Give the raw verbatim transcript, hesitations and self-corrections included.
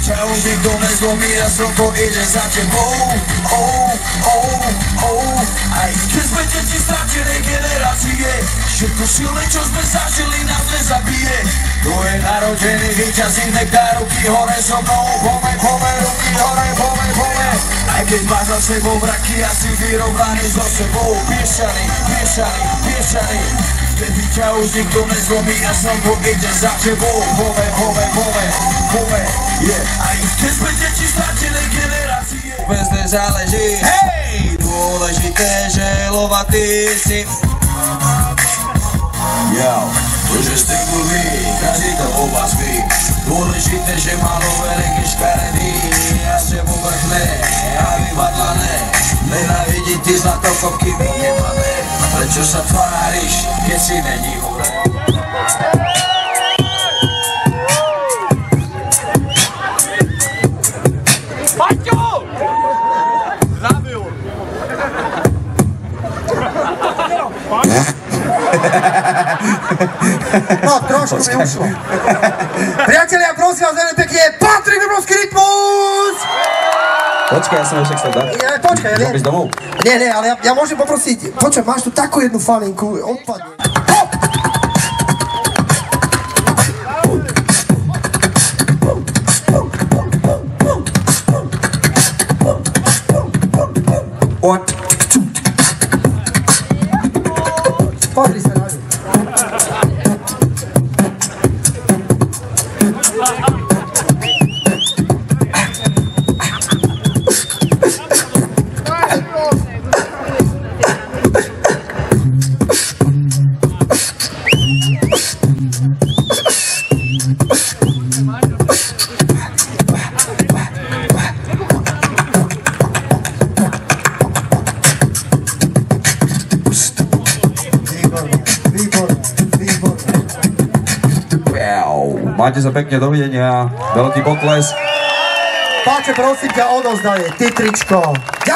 ťa už nikto nezlomí a slnko ide za tebou. Oh, oh, oh. Aj keď sme deti stratené generácie, všetko silné, čo sme zažili, nás nezabije. Tu je narodený víťazí, nech dá ruky hore so mnou. Pome, pome, ruky hore, pome, pome. Aj keď máš za sebou vraky a si vyrovnaný so sebou. Piešaný, piešaný, piešaný. Vtedy ťa už nikto nezlomí a slnko ide za tebou. Pome, pome, pome, pome, yeah. Aj keď sme deti stratené generácie, vôbec nezáleží. Hej! Dôležité, že lovatý si. Yo, už je ste dlhý, každý to o vás ví. Dôležité, že má nové reky škaredý a ste povrchné a vyvadlané. Nenávidí ty zlatokopky vyjemané. Prečo sa tváriš, keď si není hore? Paťo! Zabil! No, trošku mi ušlo. Priatelia, prosím vás veľmi pekne, Patrik Vrbovský Rytmus! Počkaj, ja som ešte chcel dať. Ja, počkaj, ja Môžem ísť domov? Nie, nie, ale ja, ja môžem poprosiť, počkaj, máš tu takú jednu falinku, odpadne. What? Pozri sa na ňu. Máte sa pekne, dovidenia, veľký pokles. Páče, prosím ťa, odovzdaj, ty tričko,